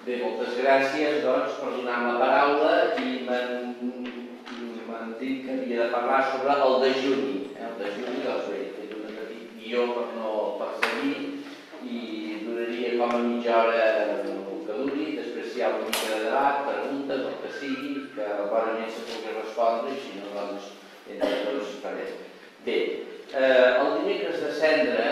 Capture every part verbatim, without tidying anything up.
Bé, moltes gràcies doncs, per donar-me la paraula i m'han dit que havia de parlar sobre el dejuni. El dejuni, doncs bé, he fet un petit guió per no perseguir i duraria com a mitja hora el que duri. Després hi ha una mica de debat, preguntes, el que sigui, que bonament se pugui respondre i si no, doncs, entre tots farem. Bé, el dimecres de Cendra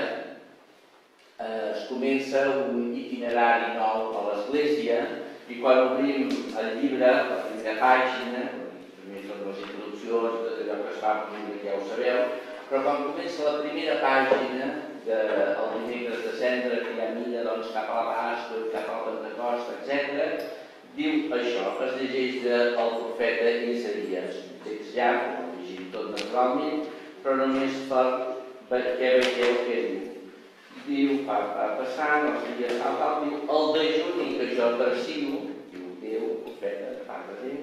es comença un itinerari nou a l'Església i quan obrim el llibre, la primera pàgina, primer són les introduccions, tot allò que es fa amb el llibre ja ho sabeu, però quan comença la primera pàgina del dimecres de Cendra, que ja mira doncs, cap a la Pasqua, cap a la Pentecosta, etcètera, diu això, es llegeix del profeta Isaïes, un text llarg, no llegim tot naturalment, però només perquè veieu què diu. Diu, va passant, els dies tal, tal, diu, el dejuni que jo aprecio, diu Déu, profeta, parla Déu,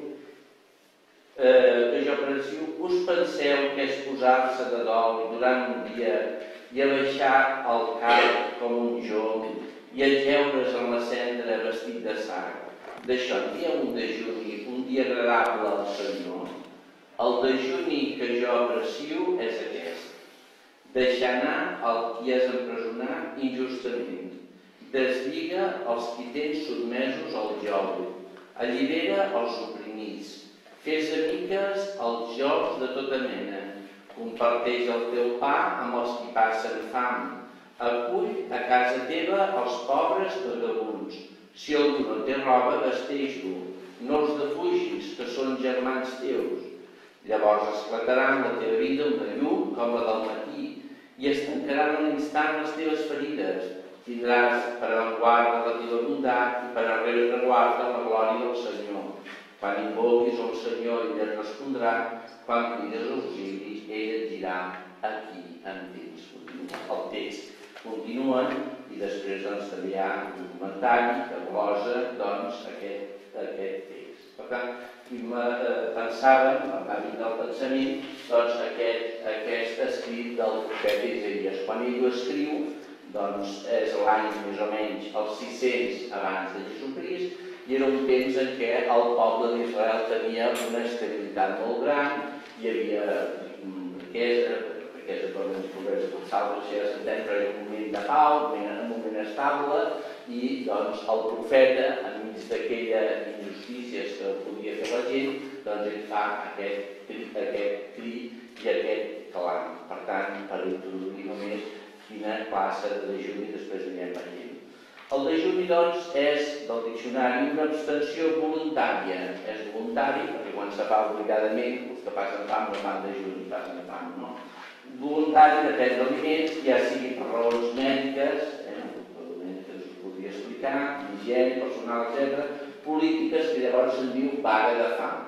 que jo aprecio, us penseu que és posar-se de dol durant un dia i abaixar el cap com un jonc i ajeure's en la cendra vestit de sang. D'això en dia un dejuni, un dia agradable al Senyor. El dejuni que jo aprecio és aquest. Deixar anar el qui és empresonat injustament, deslliga els qui tens sotmesos al joc, allibera els oprimits, fes amiques els jocs de tota mena, comparteix el teu pa amb els qui passen fam, acull a casa teva els pobres vagabunds, si algú no té roba, vesteix-lo, no els defugis, que són germans teus. Llavors esclataran la teva vida una llum com la del matí i es tancaran a l'instant les teves ferides. Tindràs per avantguarda la teva bondat i per a reguarda la glòria del Senyor. Quan invoquis el Senyor, ell et respondrà. Quan crides auxili, ell et dirà aquí em tens. El text continua i després doncs, també hi ha un comentari que glosa doncs, aquest, aquest text. Per tant, pensàvem, per l'àmbit del pensament, doncs aquest, aquest escrit del profeta Isaïes. Quan ell ho escriu, doncs és l'any més o menys els sis-cents abans de Jesucrist i era un temps en què el poble d'Israel tenia una estabilitat molt gran, hi havia riquesa, riquesa per una pobresa total, si ja s'entén, però era un moment de pau, un moment estable i doncs el profeta, enmig d'aquella injustícies que podia fer la gent, doncs ell fa aquest, aquest crit i aquest clam. Per tant, per introduir només quina classe de dejuni després anirem veient. El dejuni, doncs, és, del diccionari, una abstenció voluntària. És voluntari, perquè quan se fa obligadament, els que passen fam no fan dejuni, passen fam, no? Voluntari de prendre aliments, ja sigui per raons mèdiques, eh, mèdiques us podria explicar, higiene, personal, etcètera, polítiques que llavors se'n diu vaga de fam.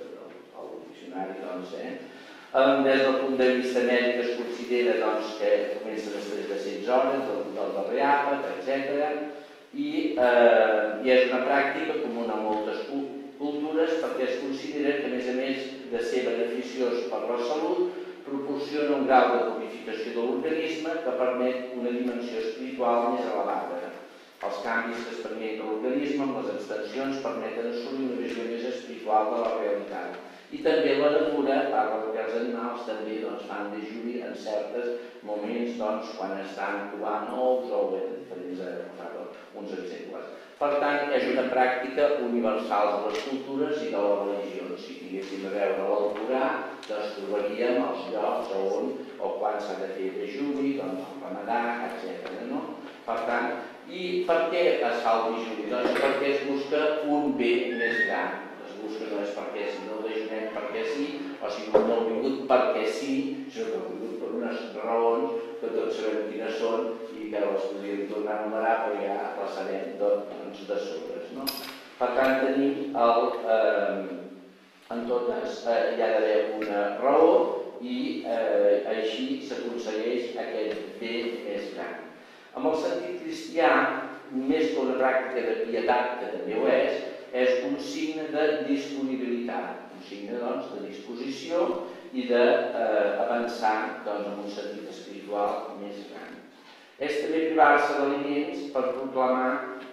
El diccionari, doncs, eh? Des del punt de vista mèdic es considera doncs, que comença després de setze hores, del, del darrer àpat, etcètera. I, eh, I és una pràctica comuna a moltes cultures perquè es considera que, a més a més de ser beneficiós per la salut, proporciona un grau de purificació de l'organisme que permet una dimensió espiritual més elevada. Els canvis que experimenta l'organisme amb les abstencions permeten assolir una visió més espiritual de la realitat. I també la natura parla que els animals també doncs, fan dejuni en certs moments doncs, quan estan covant ous o bé, diferents eh, uns exemples. Per tant, és una pràctica universal de les cultures i de les religions. Si tinguéssim a veure l'Alcorà, doncs trobaríem els llocs on o quan s'ha de fer dejuni, doncs el Ramadà, etcètera. No? Per tant, i per què es fa el dejuni? Doncs perquè es busca un bé més gran. Es busca no és perquè si no dejunem perquè sí, o si no heu vingut perquè sí, sinó que heu vingut per unes raons que tots sabem quines són i que les podríem tornar a numerar, però ja les sabem doncs, de sobres. No? Per tant, tenim el, eh, en totes eh, hi ha d'haver una raó i eh, així s'aconsegueix aquest bé més gran. Amb el sentit cristià, més que una pràctica de pietat, que també ho és, és un signe de disponibilitat, un signe doncs, de disposició i d'avançar eh, doncs, en un sentit espiritual més gran. És també privar-se d'aliments per proclamar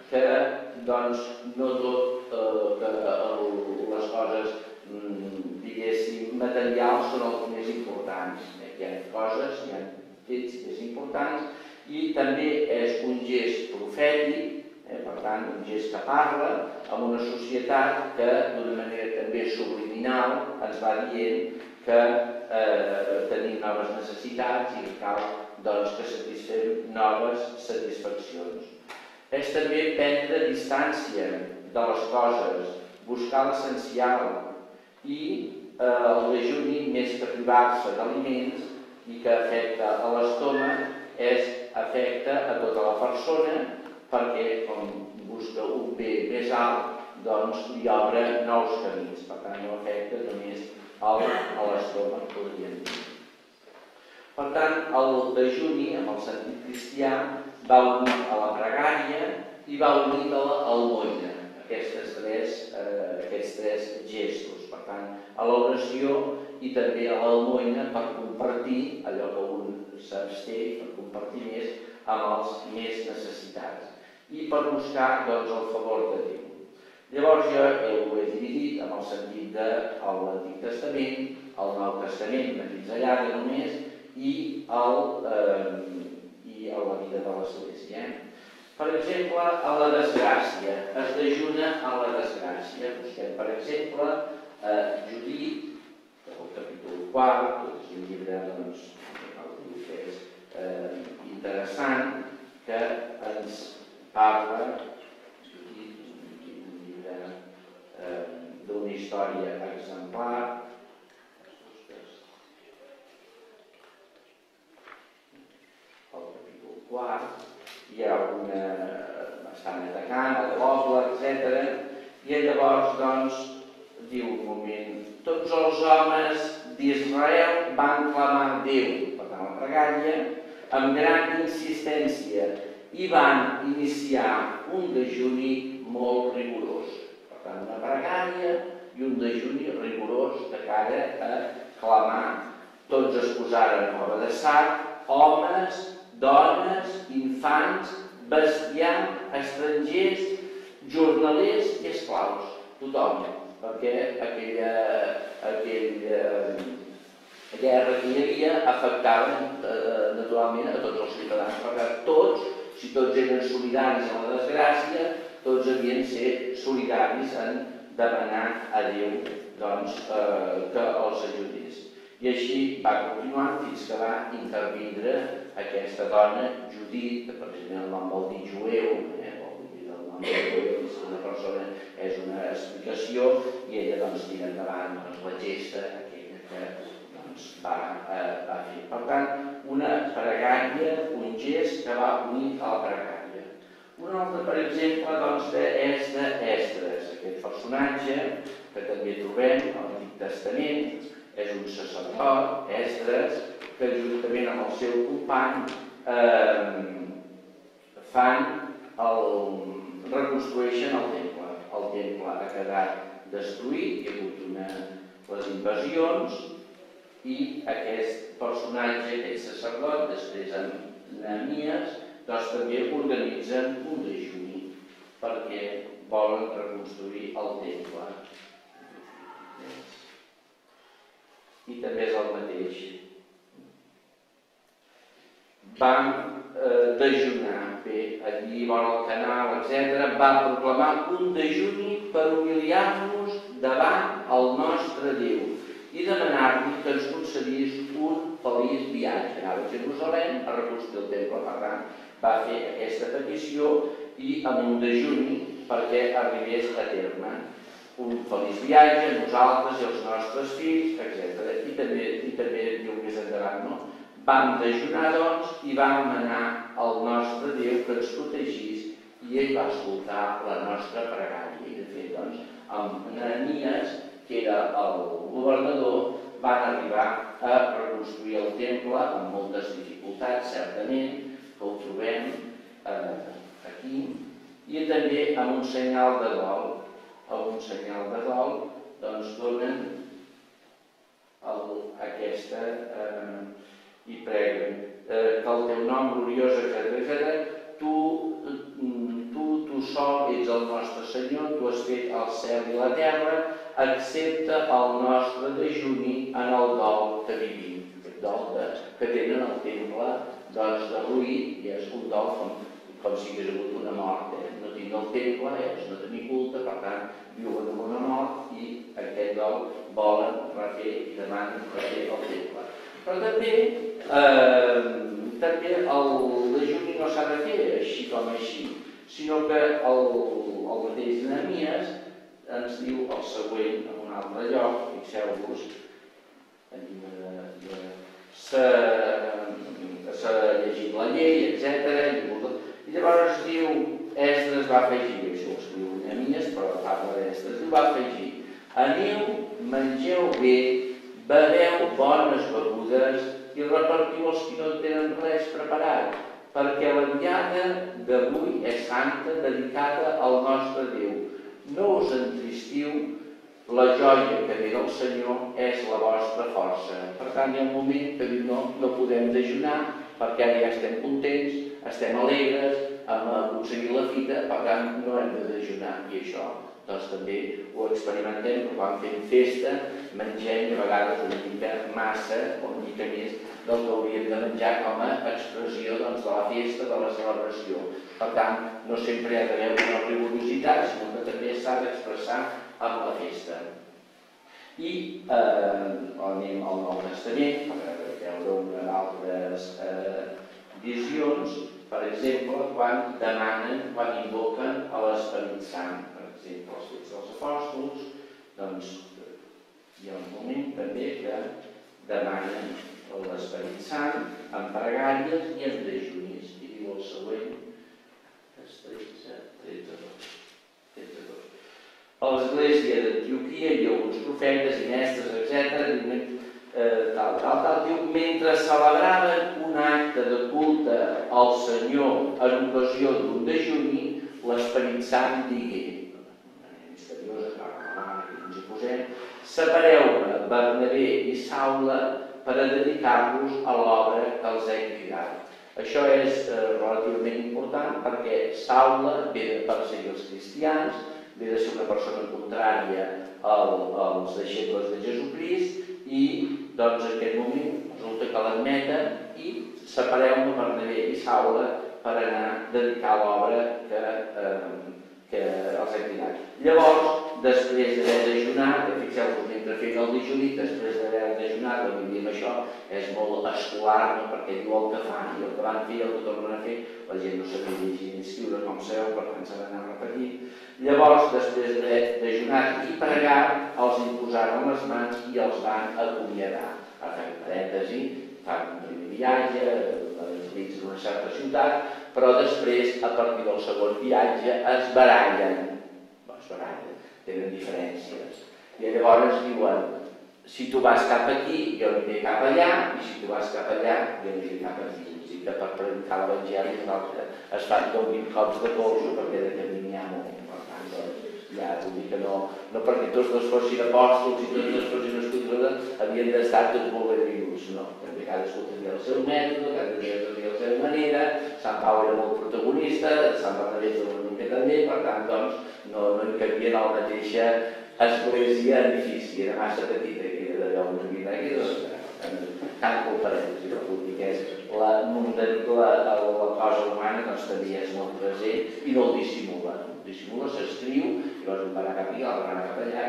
que doncs, no tot eh, que les coses, diguéssim, materials són els més importants. Hi ha coses, hi ha fets més importants, i també és un gest profètic, eh, per tant, un gest que parla amb una societat que d'una manera també subliminal ens va dient que eh, tenim noves necessitats i que cal doncs, que satisfem noves satisfaccions. És també prendre distància de les coses, buscar l'essencial i eh, el dejuni, més que privar-se d'aliments i que afecta a l'estómac, és afecta a tota la persona perquè, com busca un bé més alt, doncs li obre nous camins. Per tant, no afecta només a l'estómac, podríem dir. Per tant, el dejuni, amb el sentit cristià, va unir a la pregària i va unir a l'almoina, aquests tres, eh, aquests tres gestos. Per tant, a l'oració i també a l'almoina per compartir allò que un s'absté, per compartir més amb els més necessitats i per buscar doncs, el favor de Déu. Llavors jo ho he dividit amb el sentit de l'Antic Testament, el Nou Testament, una pinzellada només, i, el, eh, i a la vida de l'Església. Per exemple, a la desgràcia, es dejuna a la desgràcia. Busquem, per exemple, eh, Judit, el capítol quart, que és un llibre doncs, que és eh, interessant, que ens parla un llibre eh, d'una història exemplar. El capítol quart, hi ha una bastant atacant, el poble, etcètera. I llavors, doncs, diu un moment, tots els homes d'Israel van clamar a Déu, per tant, la pregària, amb gran insistència, i van iniciar un dejuni molt rigorós. Per tant, una pregària i un dejuni rigorós de cara a clamar. Tots es posaren a roba de sac, homes, dones, infants, bestiar, estrangers, jornalers i esclaus. Tothom, perquè aquella, aquella guerra que hi havia afectava eh, naturalment a tots els ciutadans, perquè tots, si tots eren solidaris en la desgràcia, tots havien de ser solidaris en demanar a Déu doncs, eh, que els ajudés. I així va continuar fins que va intervindre aquesta dona, Judit, que precisament el nom vol dir jueu, eh, vol dir el nom del jueu, és una persona, és una explicació, i ella doncs tira endavant doncs, la gesta aquella que doncs, va, eh, va fer. Per tant, una pregària, un gest que va unir a la pregària. Un altre, per exemple, doncs, és d'Esdres, aquest personatge que també trobem a l'Antic Testament. És un sacerdot, Esdres, que juntament amb el seu company eh, fan el, reconstrueixen el temple. El temple ha quedat destruït, hi ha hagut una, les invasions, i aquest personatge, aquest sacerdot, després amb Nehemies, doncs també organitzen un dejuni perquè volen reconstruir el temple. I també és el mateix. Vam eh, dejunar, bé, allí vora el canal, etcètera, va proclamar un dejuni per humiliar-nos davant el nostre Déu i demanar-li que ens concedís un feliç viatge. Anava a Jerusalem a reconstruir el temple, per tant, va fer aquesta petició i amb un dejuni perquè arribés a terme. Un feliç viatge, nosaltres i els nostres fills, etcètera. I també, i també diu més endavant, no? Vam dejunar, doncs, i vam manar al nostre Déu que ens protegís i ell va escoltar la nostra pregària. I de fet, doncs, amb Nehemies, que era el governador, van arribar a reconstruir el temple amb moltes dificultats, certament, que ho trobem eh, aquí, i també amb un senyal de dol. Amb un senyal de dol, doncs donen el, aquesta eh, i preguen eh, que el teu nom gloriós, etcètera, tu, tu, tu sol Senyor, tu has fet el cel i la terra, accepta el nostre dejuni en el dol que vivim. Aquest dol que tenen al temple doncs, de Ruí, i és un dol com, com si hagués hagut una mort. Eh? No tinc el temple, és no tenir culte, per tant, viuen amb una mort i aquest dol volen refer i demanen refer el temple. Però també, eh, també el dejuni no s'ha de fer així com així, sinó que el, el mateix Nehemies ens diu el següent en un altre lloc, fixeu-vos, s'ha llegit la llei, etcètera, i llavors diu, Esdres va afegir, això ho escriu Nehemies, però parla d'Esdres, i va afegir, aneu, mengeu bé, beveu bones begudes i repartiu els que no tenen res preparat, perquè la diada d'avui és santa, dedicada al nostre Déu. No us entristiu, la joia que ve del Senyor és la vostra força. Per tant, hi ha un moment que no, no podem dejunar, perquè ara ja estem contents, estem alegres, hem aconseguit la fita, per tant, no hem de dejunar. I això, doncs també ho experimentem, quan fem festa, mengem i a vegades una mica massa, o una mica més del que hauríem de menjar com a expressió doncs, de la festa, de la celebració. Per tant, no sempre hi ha d'haver una rigorositat, sinó que també s'ha d'expressar amb la festa. I eh, anem al Nou Testament, per veure unes altres eh, visions, per exemple, quan demanen, quan invoquen a l'Esperit Sant. Per exemple, els Fets dels Apòstols, doncs hi ha un moment també que demanen l'Esperit Sant en pregàries i en dejunis. I diu el següent, tretze, tretze, dos. A l'església d'Antioquia hi ha alguns profetes i mestres, etcètera, tal, tal, tal, diu, mentre celebraven un acte de culte al Senyor en ocasió d'un dejuni, l'Esperit Sant digué, misteriosa, que ens hi posem, separeu-me Bernabé i Saula per a dedicar-los a l'obra que els he cridat. Això és eh, relativament important perquè Saula ve de perseguir els cristians, ve de ser una persona contrària al, als deixebles de Jesucrist i doncs en aquest moment resulta que l'admeten i separeu-me Bernabé i Saula per anar a dedicar l'obra que, eh, que els he cridat. Llavors, després d'haver dejunat, fixeu-vos, mentre feien el dejuni, després d'haver dejunat, quan diem això, és molt escolar, no? Perquè diu el que fan i el que van fer i el que tornen a fer, la gent no sabia llegir ni escriure com sabeu, per tant s'ha d'anar repetint. Llavors, després d'haver dejunat i pregat, els imposaren les mans i els van acomiadar. Per tant, parèntesi, fan un primer viatge, dins d'una certa ciutat, però després, a partir del segon viatge, es barallen. Es barallen, tenen diferències. I llavors diuen, si tu vas cap aquí, jo aniré cap allà, i si tu vas cap allà, jo aniré cap aquí. És a dir, que per predicar l'Evangeli es fan deu mil cops de colzo perquè de camí n'hi ha molt. Per tant, doncs, ja vull dir que no, no perquè tots dos fossin apòstols i tots dos fossin escriptors, havien d'estar tots molt ben vius, no. També cadascú tenia el seu mètode, cadascú tenia la seva manera, Sant Pau era molt protagonista, Sant Bernabé una mica també, per tant, doncs, no, no hi cabien a la mateixa església edifici, era massa petita, que era de deu una vida, que era tant conferència, no vull dir que és la, la, la cosa humana doncs també és molt present i no el dissimula, no? El dissimula, s'escriu, i llavors un va anar cap aquí, l'altre va anar cap allà,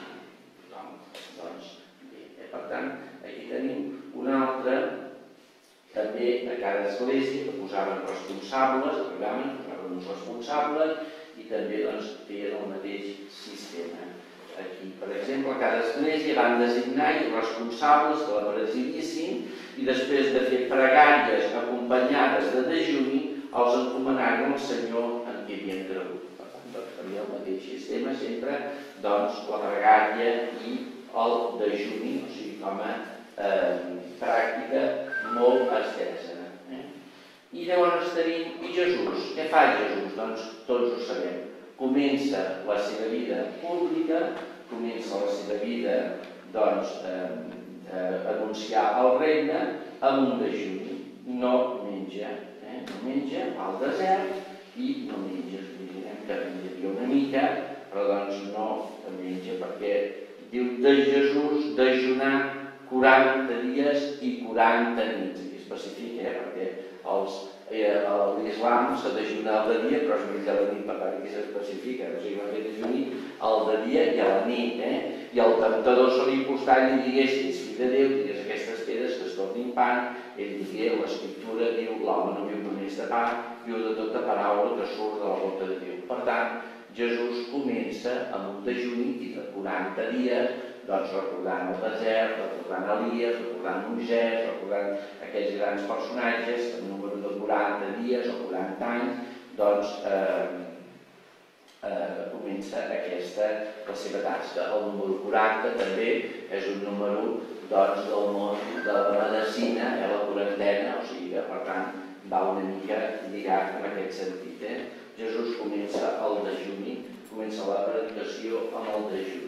doncs, bé, per tant, aquí tenim un altre, també a cada església que posaven responsables, posaven uns responsables i també doncs feien el mateix sistema. Aquí, per exemple, a cada església van designar responsables que la presidissin i després de fer pregàries acompanyades de dejuni els encomanaren al Senyor en qui havien cregut. Per tant, doncs, faria el mateix sistema sempre, doncs, la pregària i el dejuni, o sigui, com a eh, pràctica molt estesa. Eh? I llavors tenim, i Jesús, què fa Jesús? Doncs tots ho sabem. Comença la seva vida pública, comença la seva vida doncs, eh, anunciar el regne amb un dejuni. No menja, eh? no menja al desert i no menja imaginem que menjaria una mica, però doncs no menja perquè diu de Jesús dejunar quaranta dies i quaranta nits. I especifica, eh, perquè els Eh, a l'islam s'ha dejunar el de dia però es menja la nit, per tant aquí s'especifica, o sigui, va fer dejuni el de dia i a la nit, eh? I el temptador se li costat i li diguessis, fill de Déu, digues aquestes pedres que es tornin pan, ell digué, l'escriptura diu, l'home no viu només de pa, viu de tota paraula que surt de la boca de Déu. Per tant, Jesús comença amb un dejuni i de quaranta dies, doncs recordant el desert, recordant Elies, recordant Moisès, recordant aquells grans personatges, el número de quaranta dies o quaranta anys, doncs eh, eh, comença aquesta, la seva tasca. El número quaranta també és un número doncs, del món de la medicina, eh, la quarantena, o sigui que per tant va una mica lligat en aquest sentit. Eh? Jesús comença el dejuni, comença la predicació amb el dejuni.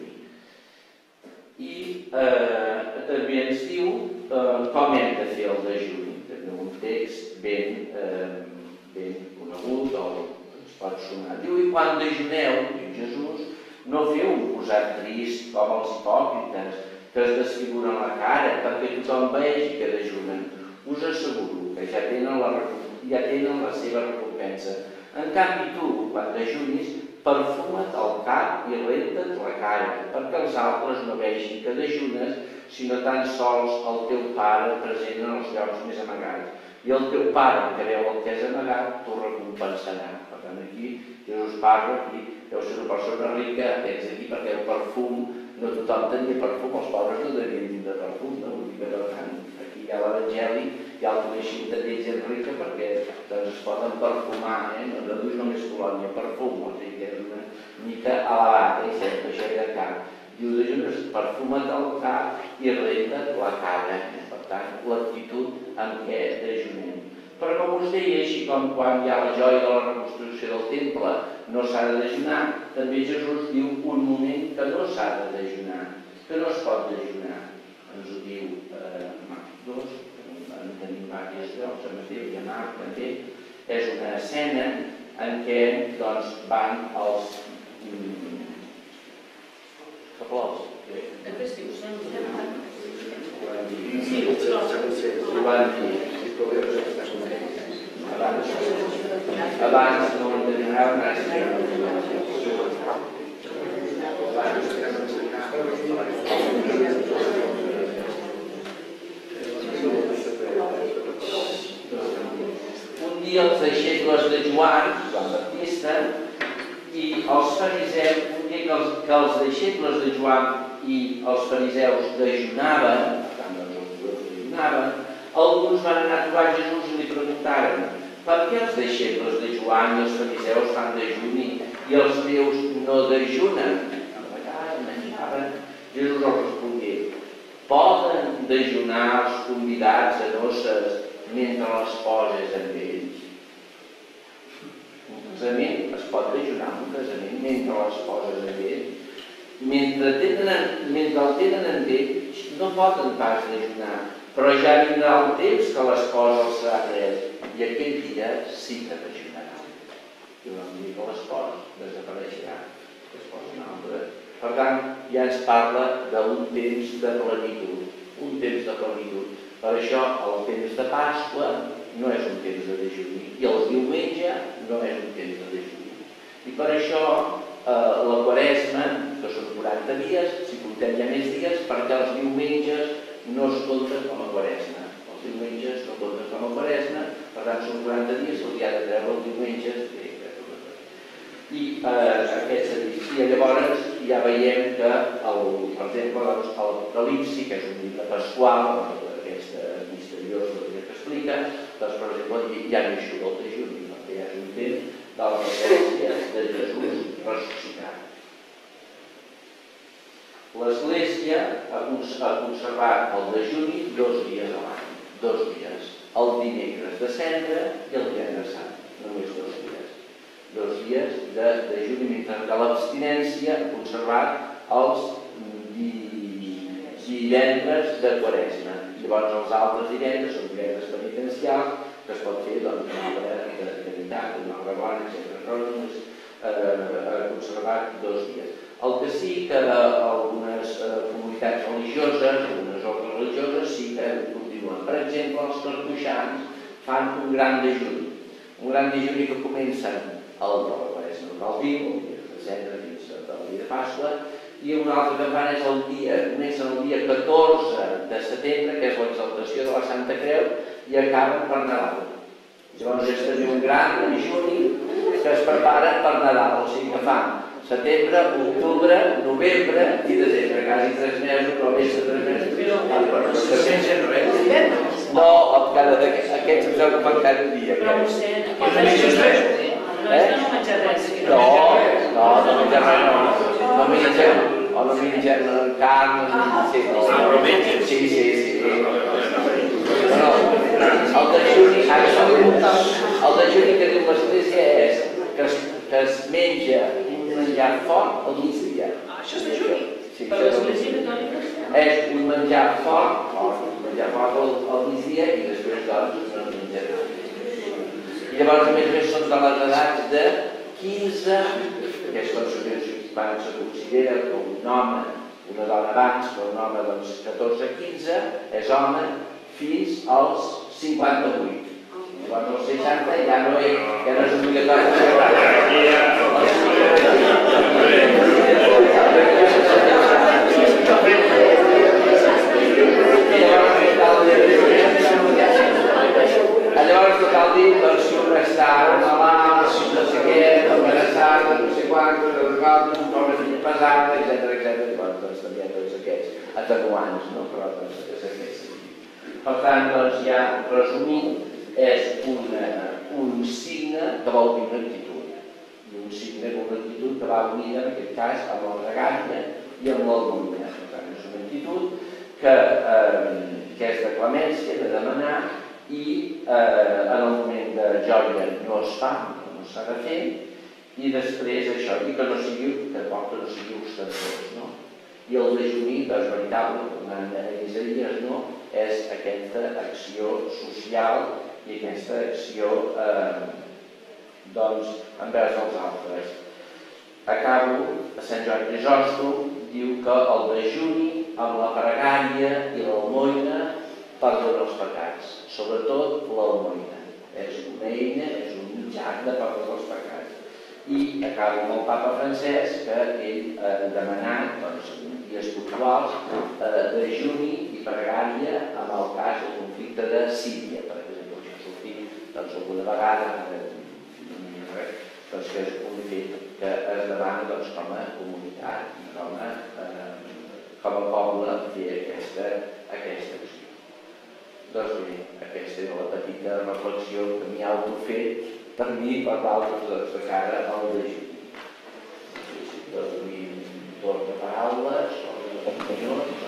I eh, també ens diu eh, com hem de fer el dejuni. També un text ben, eh, ben conegut o ens pot sonar. Diu, i quan dejuneu, diu Jesús, no feu un posat trist com els hipòcrites que es desfiguren la cara perquè tothom vegi que dejunen. Us asseguro que ja tenen la, ja tenen la seva recompensa. En canvi tu, quan dejunis, perfuma't el cap i renta't la cara, perquè els altres no vegin que dejunes, sinó tan sols el teu pare present en els llocs més amagats. I el teu pare, que veu el que és amagat, t'ho recompensarà. Per tant, aquí Jesús parla, aquí deu ser una persona rica, tens aquí perquè el perfum, no tothom tenia perfum, els pobres no devien tindre perfum, no? Vull dir que per tant, aquí hi ha l'Evangeli, ja el coneixem també gent rica perquè doncs, es poden perfumar, eh? No deduïs només colònia, perfum, o sigui que és una mica elevat, eh? Sempre això de cap. Diu de Jesús, perfuma't el cap i renta't la cara. Per tant, l'actitud amb què dejunem. Però com us deia, així com quan hi ha la joia de la reconstrucció del temple no s'ha de dejunar, també Jesús diu un moment que no s'ha de dejunar, que no es pot dejunar. Ens ho diu eh, Marc dos, en tenim diversos llocs, a Mateu i a Marc també. És una escena en què doncs, van els... Que plors? Després diu, sempre. Sí, ho van dir. Abans, abans no en demanava gràcia. Un dia els deixebles de Joan, Joan Baptista, i els fariseus, un dia que els, que els deixebles de Joan i els fariseus dejunaven, per tant, els dejunaven, alguns van anar a trobar Jesús i li preguntaren per què els deixebles de Joan i els fariseus fan dejuni i els teus no dejunen? Jesús els respongué, poden dejunar els convidats a noces mentre les poses amb ells? Un casament es pot dejunar un casament mentre les poses amb ells? Mentre, tenen, mentre el tenen amb ells no poden pas dejunar, però ja vindrà el temps que les coses serà pres i aquell dia sí que dejunarà. I vam dir que les coses desapareixerà, que es posa un altre. Per tant, ja ens parla d'un temps de plenitud, un temps de plenitud. Per això, el temps de Pasqua no és un temps de dejuni i el diumenge no és un temps de dejuni. I per això, eh, la Quaresma, que són quaranta dies, si comptem ja més dies, perquè els diumenges no es compten com a Quaresma. Els diumenges no compten com a Quaresma, per tant són quaranta dies, el dia de treure els diumenges. I eh, aquest servici. I llavors ja veiem que, el, per exemple, l'Apocalipsi, que és un llibre pasqual, aquesta misteriosa que explica, doncs, per exemple, ja no hi surt el dejuni, perquè ja és un temps de la presència de Jesús ressuscitat. L'Església ha conservat el dejuni dos dies a l'any, dos dies, el dimecres de Cendra i el divendres sant, només dos dies. Dos dies de dejuni, mentre que l'abstinència ha conservat els divendres de Quaresma. Llavors els altres divendres són divendres penitencials, que es pot fer doncs, una obra de caritat, una obra bona, etcètera. Però només conservat dos dies. El que sí que algunes comunitats religioses, algunes ordres religioses, sí que continuen. Per exemple, els cartoixans fan un gran dejuni. Un gran dejuni que comencen el Valdiu, el dia setze fins al dia de Pasqua, i un altre que fan és el dia, comencen el dia catorze de setembre, que és l'exaltació de la Santa Creu, i acaben per Nadal. Llavors és també un gran dejuni que es preparen per Nadal, o sigui que fan setembre, octubre, novembre i desembre, quasi tres mesos, però més de tres mesos. No, aquests us heu comentat cada dia. Però vostè no és que no menja res. No, no, no menja res, no. No mengem, o no mengem carn, sí, sí, sí. Però el dejuni, el dejuni que diu l'Església és que es menja un menjar fort al migdia. Això és dejuni? Per l'Església Catòlica? És un menjar fort, un menjar fort al migdia i després doncs no menja res. I llavors a més a més són de les edats de quinze, que és quan se considera que un home, una dona abans, que un home doncs catorze a quinze, és home fins als cinquanta-vuit. Llavors als seixanta ja no és obligatori. Llavors total dir, doncs si un està malalt, si no sé què, embarassada, no sé quantos, un home pesada, etcètera, etcètera, doncs també hi ha tots aquests atenuants, no? Però doncs és aquest. Per tant, doncs ja resumint, és un signe que vol dir una actitud. I un signe que una actitud que va unida, en aquest cas, amb la pregària i amb l'almoina. Per tant, és una actitud que és de clemència, de demanar, i en el moment de joia no es fa, no s'ha de fer, i després això, i que no sigui, que poc que no sigui ostentós, no? I el dejuni, és veritable, tornant a Isaïes, no? És aquesta acció social i aquesta acció, doncs, envers els altres. Acabo, a Sant Joan Crisòstom diu que el dejuni amb la pregària i l'almoina perdona els pecats, sobretot l'almoina. És una eina, és un mitjà de perdonar els pecats. I acabo amb el papa Francesc, que ell ha demanat, doncs, dies puntuals, dejuni i pregària amb el cas del conflicte de Síria, per exemple, que ha sortit alguna vegada, doncs que és un fet que es demana com a comunitat, com a poble, fer aquesta acció. Doncs bé, aquesta era la petita reflexió que m'hi ha autofet per mi i per d'altres de cara al dejuni. Doncs li torno paraules o opinions.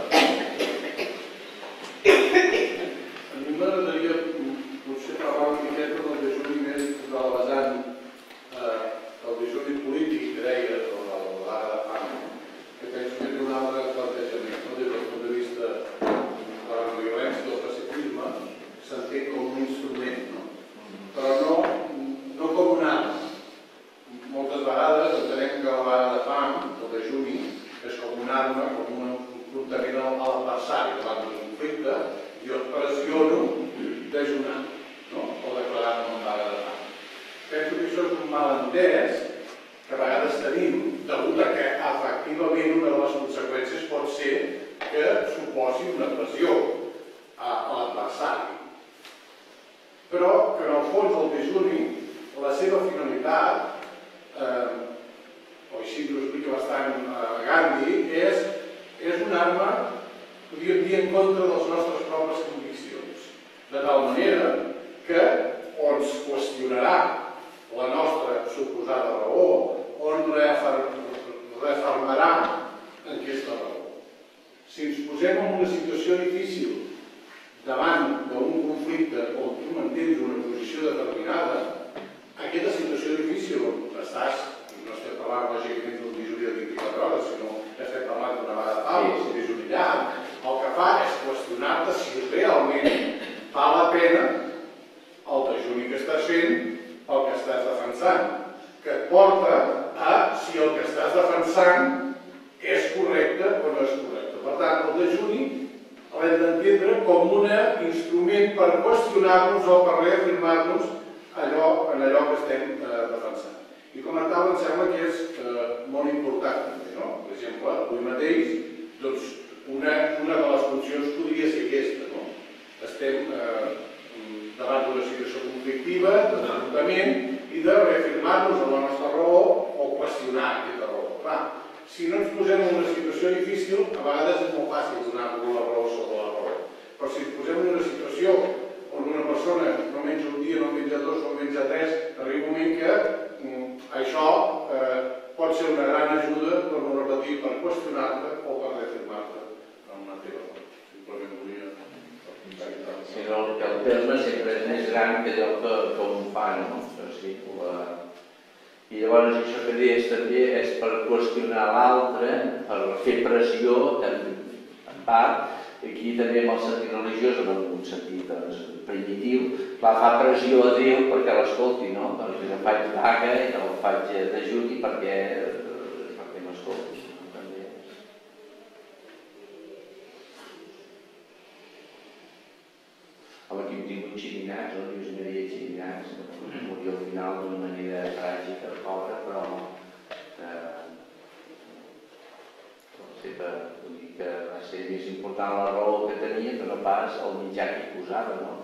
A mi m'agradaria potser parlar una miqueta del dejuni més de la vessant del dejuni polític que deia, o de la vaga de fam, que penso que té un altre plantejament, des del punt de vista de la violència del pacifisme, s'entén com un instrument, però no com un arma. Moltes vegades entenem que la vaga de fam, el dejuni, és com una arma, com un enfrontament a l'adversari davant d'un conflicte. Jo et pressiono dejunant, o declarant una vaga de fam. Penso que això és un malentès que a vegades tenim, degut a que efectivament una de les conseqüències pot ser que suposi una pressió a l'adversari. Però que en el fons del dejuni, la seva finalitat, o així ho explica bastant Gandhi, és una arma, podríem dir, en contra de les nostres pròpies conviccions. De tal manera que o ens qüestionarà la nostra suposada raó o ens refermarà en aquesta raó. Si ens posem en una situació difícil davant d'un conflicte on tu mantens una posició determinada, aquesta situació difícil on estàs, no estem parlant lògicament d'un dejuni de vint-i-quatre hores, sinó que estem parlant d'una vaga de fam, un dejuni llarg, el que fa és qüestionar-te si realment val la pena el dejuni que estàs fent, el que estàs defensant, que et porta estàs defensant és correcte o no és correcte. Per tant, el dejuni l'hem d'entendre com un instrument per qüestionar-nos o per reafirmar-nos allò, en allò que estem eh, defensant. I comentava, em sembla que és eh, molt important també, no? Per exemple, avui mateix, doncs, una, una de les funcions podria ser aquesta, no? Estem eh, davant d'una situació conflictiva, de desbordament i de reafirmar-nos en la nostra raó o qüestionar aquesta raó. Clar, si no ens posem en una situació difícil, a vegades és molt fàcil donar-nos la raó sobre la raó. Però si ens posem en una situació on una persona no menja un dia, no menja dos, no menja tres, arriba un moment que mm, això eh, pot ser una gran ajuda per no repetir, per qüestionar-te o per reafirmar-te en una teva raó. Simplement volia... Si no, que el terme sempre és més gran que allò que, que un fa, no? O sigui, la... I llavors això que deies també és per qüestionar l'altre, per fer pressió, en part, aquí també amb el sentit religiós, en un sentit doncs, primitiu, clar, fa pressió a Déu perquè l'escolti, no? Doncs jo faig vaga i el faig dejuni perquè, perquè m'escolti. També. Home, aquí hem tingut xirinats, no? Lluís Maria Xirinats, morir al final d'una manera tràgica, pobra, però eh, seva, vull dir que va ser més important la raó que tenia que no pas el mitjà que hi posava, no?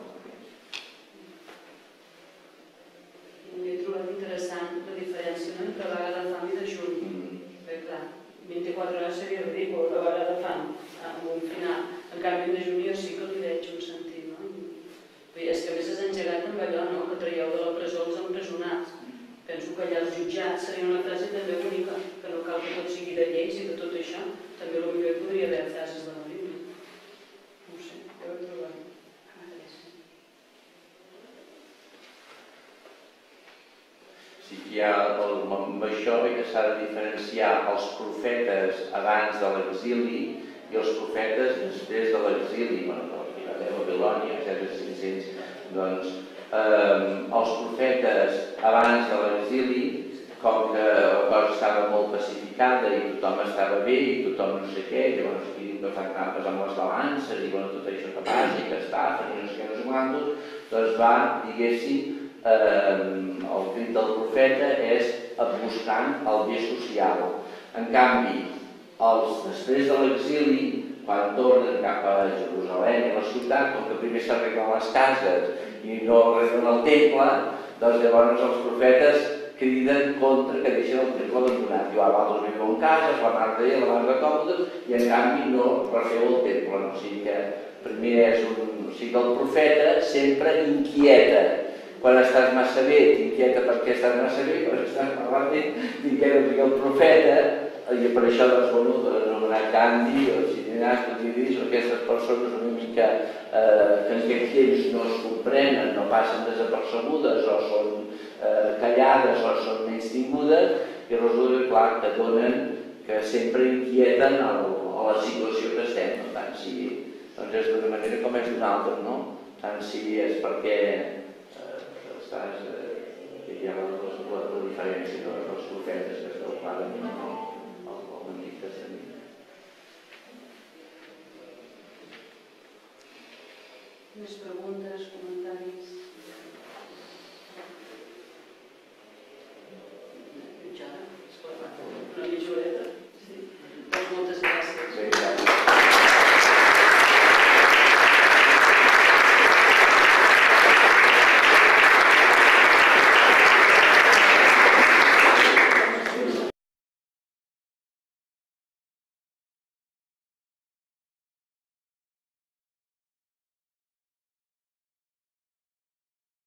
M'he trobat interessant la diferència no? entre vaga de fam i dejuni. Mm. Perquè clar, vint-i-quatre hores seria ridícul la vaga de fam amb un final. En canvi, en dejuni jo sí que li veig un sentit, no? I és que a més has engegat amb allò, no? Que traieu de la presó els empresonats. Penso que allà els jutjats seria una frase també bonica, que no cal que tot sigui de lleis i de tot això. També potser hi podria haver frases de la Bíblia. No ho sé, ja ho he trobat. Sí que hi ha, amb això que s'ha de diferenciar els profetes abans de l'exili i els profetes després de l'exili, bueno, de Babilònia, etcètera cinc-cents, doncs eh, els profetes abans de l'exili, com que la cosa estava molt pacificada i tothom estava bé i tothom no sé què, llavors aquí diu que fan trampes amb les balances i bueno, tot això que passa i que estafen i no sé què, no sé quantos, doncs va, diguéssim, eh, el crit del profeta és buscant el bé social. En canvi, els després de l'exili, quan tornen cap a Jerusalem i la ciutat, com que primer s'arreglen les cases i no arreglen el temple, doncs llavors els profetes criden contra que deixen el temple abandonat. Jo abans viu en casa, la mare deia, la mare de còmodes, i en canvi no refeu el temple. No? O sigui que primer és un... O sigui que el profeta sempre inquieta. Quan estàs massa bé, t'inquieta perquè estàs massa bé, quan estàs parlant bé, t'inquieta perquè el profeta, i per això doncs, bueno, anomenat Gandhi, o Xirinàs, o aquestes persones una mica eh, que en aquests temps no es comprenen, no passen desapercebudes, o són eh, callades, o són menystingudes, i resulta clar que donen, que sempre inquieten el, a la situació que estem, no? Tant si doncs és d'una manera com és d'una altra, no? Tant si és perquè eh, estàs, eh, que hi ha la, la, la diferència no? dels profetes que esteu clarament, no? Més preguntes, comentaris?